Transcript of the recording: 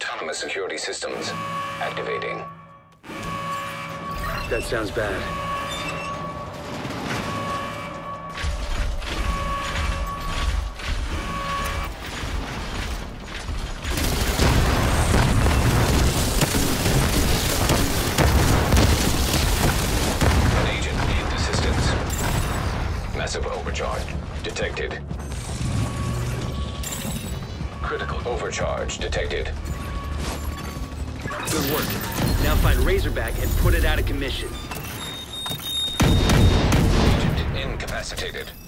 Autonomous security systems activating. That sounds bad. An agent needs assistance. Massive overcharge detected. Critical overcharge detected. Good work. Now find Razorback and put it out of commission. Agent incapacitated.